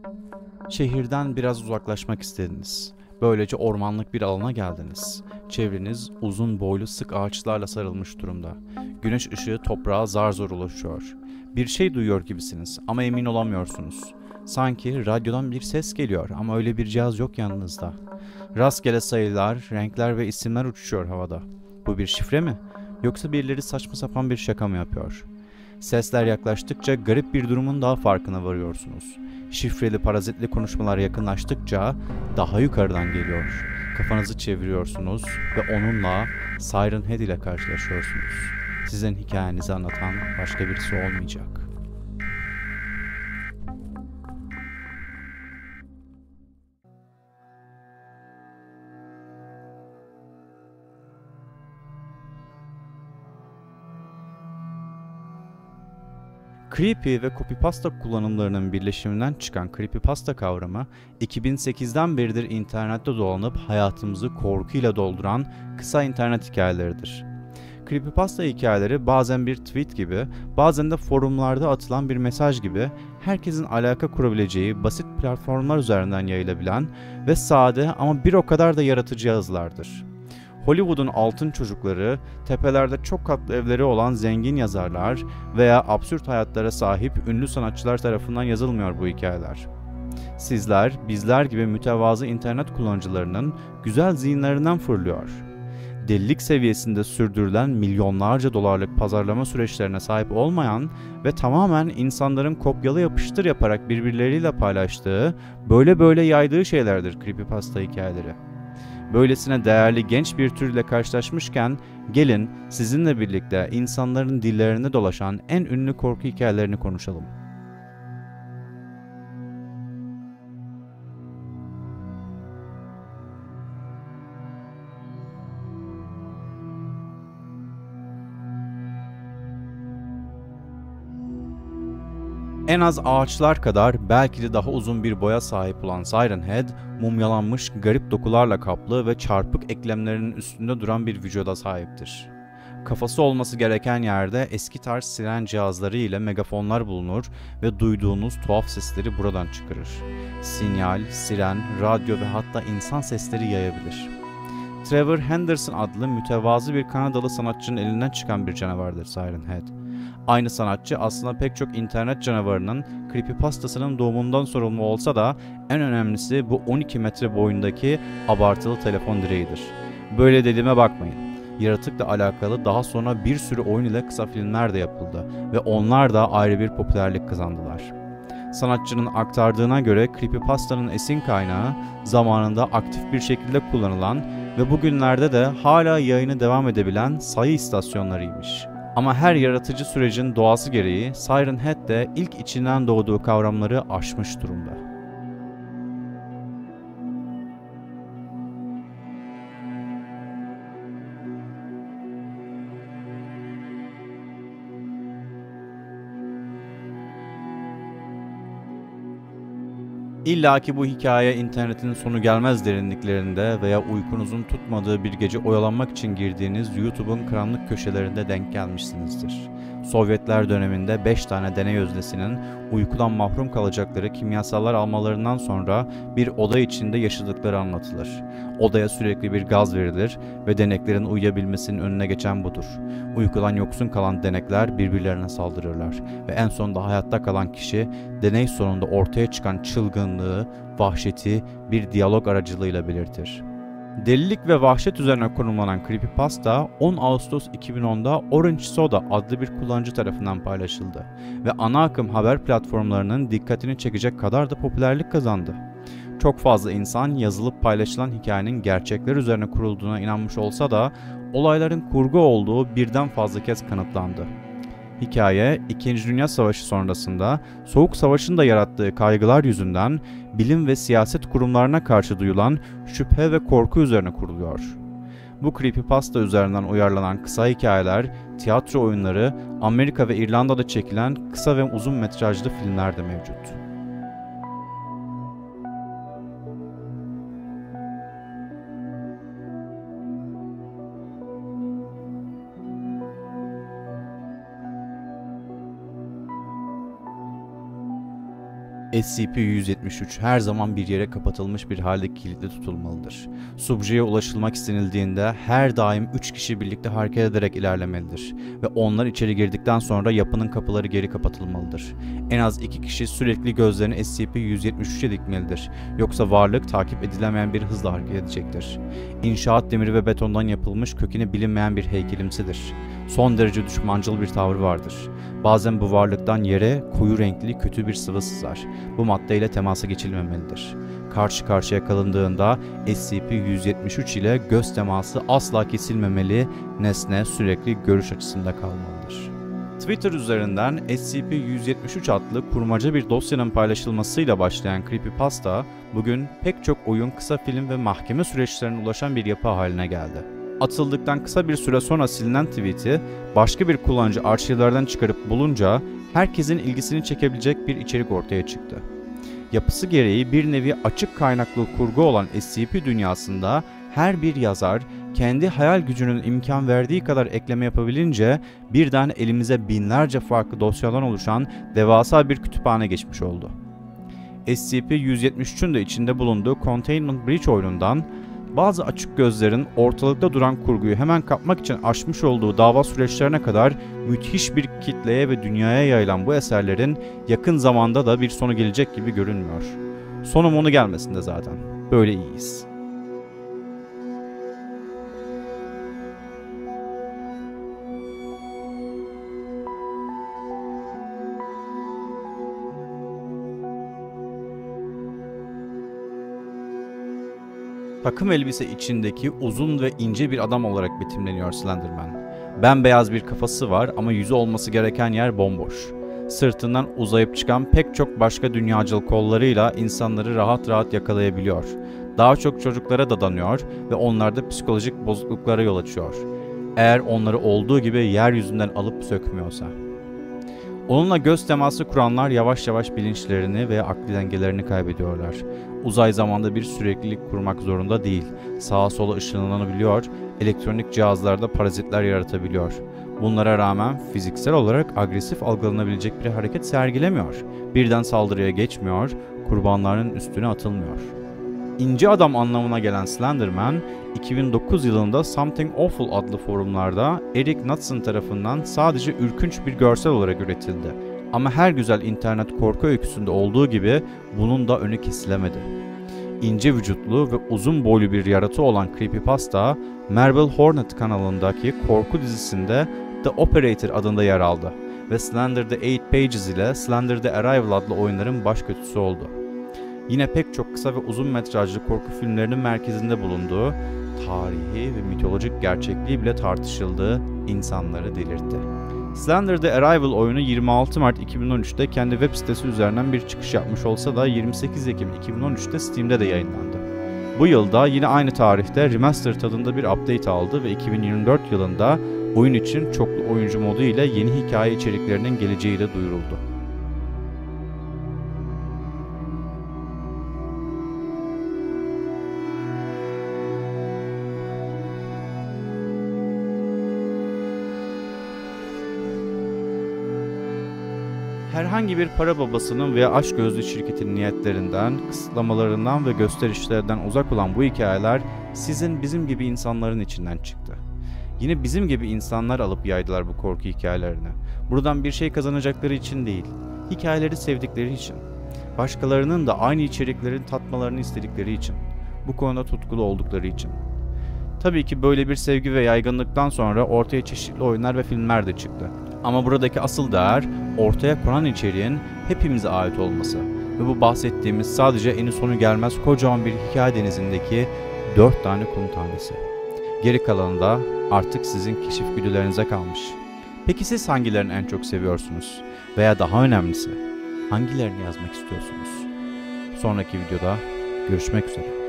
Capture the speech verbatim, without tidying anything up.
Şehirden biraz uzaklaşmak istediniz. Böylece ormanlık bir alana geldiniz. Çevreniz uzun boylu sık ağaçlarla sarılmış durumda. Güneş ışığı toprağa zar zor ulaşıyor. Bir şey duyuyor gibisiniz ama emin olamıyorsunuz. Sanki radyodan bir ses geliyor ama öyle bir cihaz yok yanınızda. Rastgele sayılar, renkler ve isimler uçuşuyor havada. Bu bir şifre mi? Yoksa birileri saçma sapan bir şaka mı yapıyor? Sesler yaklaştıkça garip bir durumun daha farkına varıyorsunuz. Şifreli parazitli konuşmalar yakınlaştıkça daha yukarıdan geliyor. Kafanızı çeviriyorsunuz ve onunla Siren Head ile karşılaşıyorsunuz. Sizin hikayenizi anlatan başka birisi olmayacak. Creepy ve copypasta kullanımlarının birleşiminden çıkan creepypasta kavramı, iki bin sekizden beridir internette dolanıp hayatımızı korkuyla dolduran kısa internet hikayeleridir. Creepypasta hikayeleri bazen bir tweet gibi, bazen de forumlarda atılan bir mesaj gibi herkesin alaka kurabileceği basit platformlar üzerinden yayılabilen ve sade ama bir o kadar da yaratıcı yazılardır. Hollywood'un altın çocukları, tepelerde çok katlı evleri olan zengin yazarlar veya absürt hayatlara sahip ünlü sanatçılar tarafından yazılmıyor bu hikayeler. Sizler, bizler gibi mütevazı internet kullanıcılarının güzel zihinlerinden fırlıyor. Delilik seviyesinde sürdürülen milyonlarca dolarlık pazarlama süreçlerine sahip olmayan ve tamamen insanların kopyala yapıştır yaparak birbirleriyle paylaştığı, böyle böyle yaydığı şeylerdir creepypasta hikayeleri. Böylesine değerli genç bir türle karşılaşmışken gelin sizinle birlikte insanların dillerinde dolaşan en ünlü korku hikayelerini konuşalım. En az ağaçlar kadar belki de daha uzun bir boya sahip olan Siren Head, mumyalanmış garip dokularla kaplı ve çarpık eklemlerinin üstünde duran bir vücuda sahiptir. Kafası olması gereken yerde eski tarz siren cihazları ile megafonlar bulunur ve duyduğunuz tuhaf sesleri buradan çıkarır. Sinyal, siren, radyo ve hatta insan sesleri yayabilir. Trevor Henderson adlı mütevazı bir Kanadalı sanatçının elinden çıkan bir canavardır Siren Head. Aynı sanatçı aslında pek çok internet canavarının creepypastasının doğumundan sorumlu olsa da en önemlisi bu on iki metre boyundaki abartılı telefon direğidir. Böyle dediğime bakmayın. Yaratıkla alakalı daha sonra bir sürü oyun ile kısa filmler de yapıldı ve onlar da ayrı bir popülerlik kazandılar. Sanatçının aktardığına göre creepypastanın esin kaynağı zamanında aktif bir şekilde kullanılan ve bugünlerde de hala yayını devam edebilen sayı istasyonlarıymış. Ama her yaratıcı sürecin doğası gereği Siren Head de ilk içinden doğduğu kavramları aşmış durumda. İlla ki bu hikaye internetin sonu gelmez derinliklerinde veya uykunuzun tutmadığı bir gece oyalanmak için girdiğiniz YouTube'un karanlık köşelerinde denk gelmişsinizdir. Sovyetler döneminde beş tane deney öznesinin uykudan mahrum kalacakları kimyasallar almalarından sonra bir oda içinde yaşadıkları anlatılır. Odaya sürekli bir gaz verilir ve deneklerin uyuyabilmesinin önüne geçen budur. Uykudan yoksun kalan denekler birbirlerine saldırırlar ve en sonunda hayatta kalan kişi deney sonunda ortaya çıkan çılgınlığı, vahşeti bir diyalog aracılığıyla belirtir. Delilik ve vahşet üzerine konumlanan creepypasta on Ağustos iki bin onda Orange Soda adlı bir kullanıcı tarafından paylaşıldı ve ana akım haber platformlarının dikkatini çekecek kadar da popülerlik kazandı. Çok fazla insan yazılıp paylaşılan hikayenin gerçekler üzerine kurulduğuna inanmış olsa da olayların kurgu olduğu birden fazla kez kanıtlandı. Hikaye, İkinci Dünya Savaşı sonrasında Soğuk Savaş'ın da yarattığı kaygılar yüzünden bilim ve siyaset kurumlarına karşı duyulan şüphe ve korku üzerine kuruluyor. Bu creepypasta üzerinden uyarlanan kısa hikayeler, tiyatro oyunları, Amerika ve İrlanda'da çekilen kısa ve uzun metrajlı filmler de mevcut. S C P yüz yetmiş üç her zaman bir yere kapatılmış bir halde kilitli tutulmalıdır. Subjeye ulaşılmak istenildiğinde her daim üç kişi birlikte hareket ederek ilerlemelidir ve onlar içeri girdikten sonra yapının kapıları geri kapatılmalıdır. En az iki kişi sürekli gözlerini S C P yüz yetmiş üçe dikmelidir. Yoksa varlık takip edilemeyen bir hızla hareket edecektir. İnşaat demiri ve betondan yapılmış, kökeni bilinmeyen bir heykelimsidir. Son derece düşmancıl bir tavrı vardır. Bazen bu varlıktan yere koyu renkli kötü bir sıvı sızar. Bu maddeyle temasa geçilmemelidir. Karşı karşıya kalındığında S C P yüz yetmiş üç ile göz teması asla kesilmemeli, nesne sürekli görüş açısında kalmalıdır. Twitter üzerinden S C P yüz yetmiş üç adlı kurmaca bir dosyanın paylaşılmasıyla başlayan Creepypasta, bugün pek çok oyun, kısa film ve mahkeme süreçlerine ulaşan bir yapı haline geldi. Atıldıktan kısa bir süre sonra silinen tweet'i başka bir kullanıcı arşivlerden çıkarıp bulunca herkesin ilgisini çekebilecek bir içerik ortaya çıktı. Yapısı gereği bir nevi açık kaynaklı kurgu olan S C P dünyasında her bir yazar kendi hayal gücünün imkan verdiği kadar ekleme yapabilince birden elimize binlerce farklı dosyadan oluşan devasa bir kütüphane geçmiş oldu. S C P yüz yetmiş üçün de içinde bulunduğu Containment Breach oyunundan bazı açık gözlerin ortalıkta duran kurguyu hemen kapmak için açmış olduğu dava süreçlerine kadar müthiş bir kitleye ve dünyaya yayılan bu eserlerin yakın zamanda da bir sonu gelecek gibi görünmüyor. Sonum onu gelmesin de zaten. Böyle iyiyiz. Takım elbise içindeki uzun ve ince bir adam olarak betimleniyor Slenderman. Bembeyaz bir kafası var ama yüzü olması gereken yer bomboş. Sırtından uzayıp çıkan pek çok başka dünyacıl kollarıyla insanları rahat rahat yakalayabiliyor. Daha çok çocuklara dadanıyor ve onlarda psikolojik bozukluklara yol açıyor. Eğer onları olduğu gibi yeryüzünden alıp sökmüyorsa. Onunla göz teması kuranlar yavaş yavaş bilinçlerini veya akli dengelerini kaybediyorlar. Uzay zamanda bir süreklilik kurmak zorunda değil. Sağa sola ışınlanabiliyor, elektronik cihazlarda parazitler yaratabiliyor. Bunlara rağmen fiziksel olarak agresif algılanabilecek bir hareket sergilemiyor. Birden saldırıya geçmiyor, kurbanların üstüne atılmıyor. İnce adam anlamına gelen Slenderman, iki bin dokuz yılında Something Awful adlı forumlarda Eric Knudsen tarafından sadece ürkünç bir görsel olarak üretildi. Ama her güzel internet korku öyküsünde olduğu gibi bunun da önü kesilemedi. İnce vücutlu ve uzun boylu bir yaratığı olan Creepypasta, Marble Hornet kanalındaki korku dizisinde The Operator adında yer aldı ve Slender the Eight Pages ile Slender the Arrival adlı oyunların baş kötüsü oldu. Yine pek çok kısa ve uzun metrajlı korku filmlerinin merkezinde bulunduğu, tarihi ve mitolojik gerçekliği bile tartışıldığı insanları delirtti. Slender the Arrival oyunu yirmi altı Mart iki bin on üçte kendi web sitesi üzerinden bir çıkış yapmış olsa da yirmi sekiz Ekim iki bin on üçte Steam'de de yayınlandı. Bu yılda yine aynı tarihte remaster tadında bir update aldı ve iki bin yirmi dört yılında oyun için çoklu oyuncu modu ile yeni hikaye içeriklerinin geleceği de duyuruldu. Herhangi bir para babasının veya açgözlü şirketin niyetlerinden, kısıtlamalarından ve gösterişlerden uzak olan bu hikayeler sizin bizim gibi insanların içinden çıktı. Yine bizim gibi insanlar alıp yaydılar bu korku hikayelerini. Buradan bir şey kazanacakları için değil, hikayeleri sevdikleri için. Başkalarının da aynı içeriklerin tatmalarını istedikleri için. Bu konuda tutkulu oldukları için. Tabii ki böyle bir sevgi ve yaygınlıktan sonra ortaya çeşitli oyunlar ve filmler de çıktı. Ama buradaki asıl değer ortaya konan içeriğin hepimize ait olması ve bu bahsettiğimiz sadece eni sonu gelmez kocaman bir hikaye denizindeki dört tane kum tanesi. Geri kalanı da artık sizin keşif güdülerinize kalmış. Peki siz hangilerini en çok seviyorsunuz? Veya daha önemlisi hangilerini yazmak istiyorsunuz? Sonraki videoda görüşmek üzere.